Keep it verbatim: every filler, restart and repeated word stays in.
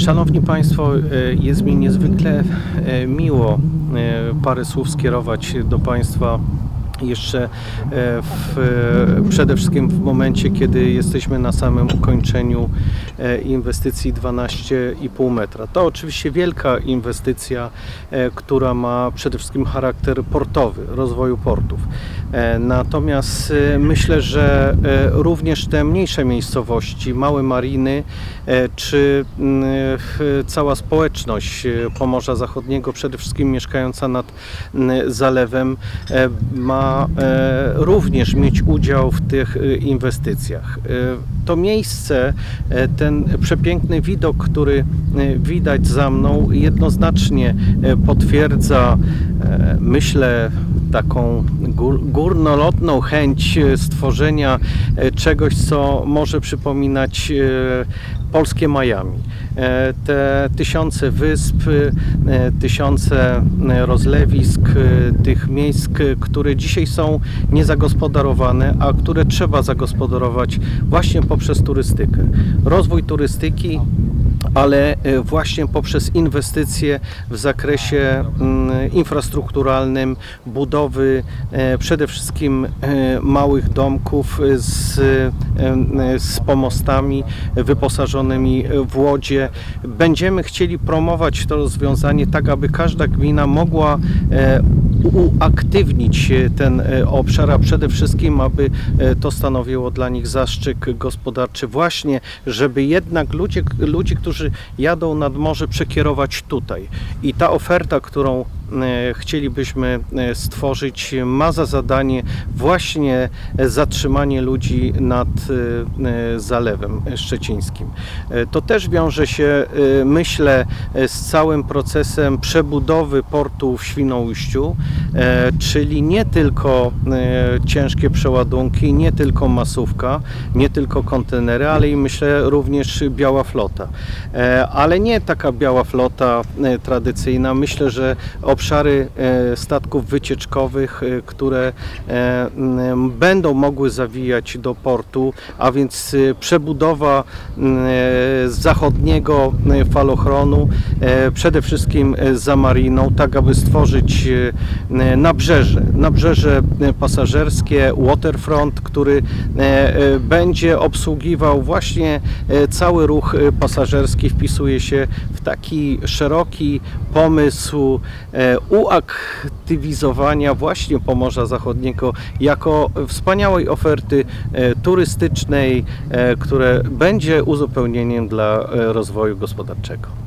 Szanowni Państwo, jest mi niezwykle miło parę słów skierować do Państwa jeszcze w, przede wszystkim w momencie, kiedy jesteśmy na samym ukończeniu inwestycji dwanaście i pół metra. To oczywiście wielka inwestycja, która ma przede wszystkim charakter portowy, rozwoju portów. Natomiast myślę, że również te mniejsze miejscowości, małe mariny, czy cała społeczność Pomorza Zachodniego, przede wszystkim mieszkająca nad zalewem, ma również mieć udział w tych inwestycjach. To miejsce, ten przepiękny widok, który widać za mną, jednoznacznie potwierdza, myślę, taką górnolotną chęć stworzenia czegoś, co może przypominać polskie Miami. Te tysiące wysp, tysiące rozlewisk, tych miejsc, które dzisiaj są niezagospodarowane, a które trzeba zagospodarować właśnie poprzez turystykę. Rozwój turystyki, ale właśnie poprzez inwestycje w zakresie infrastrukturalnym, budowy przede wszystkim małych domków z, z pomostami wyposażonymi w łodzie. Będziemy chcieli promować to rozwiązanie tak, aby każda gmina mogła uaktywnić ten obszar, a przede wszystkim, aby to stanowiło dla nich zastrzyk gospodarczy właśnie, żeby jednak ludzie, ludzie, którzy jadą nad morze, przekierować tutaj. I ta oferta, którą chcielibyśmy stworzyć, ma za zadanie właśnie zatrzymanie ludzi nad Zalewem Szczecińskim. To też wiąże się, myślę, z całym procesem przebudowy portu w Świnoujściu, czyli nie tylko ciężkie przeładunki, nie tylko masówka, nie tylko kontenery, ale i myślę również biała flota. Ale nie taka biała flota tradycyjna. Myślę, że obszary statków wycieczkowych, które będą mogły zawijać do portu, a więc przebudowa zachodniego falochronu, przede wszystkim za mariną, tak aby stworzyć nabrzeże, nabrzeże pasażerskie, waterfront, który będzie obsługiwał właśnie cały ruch pasażerski, wpisuje się w taki szeroki pomysł uaktywizowania właśnie Pomorza Zachodniego jako wspaniałej oferty turystycznej, które będzie uzupełnieniem dla rozwoju gospodarczego.